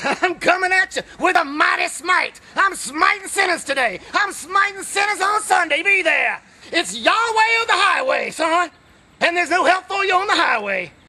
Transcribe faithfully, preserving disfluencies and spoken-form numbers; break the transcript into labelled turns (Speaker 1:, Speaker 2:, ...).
Speaker 1: I'm coming at you with a mighty smite. I'm smiting sinners today. I'm smiting sinners on Sunday. Be there. It's Yahweh of the highway, son. And there's no help for you on the highway.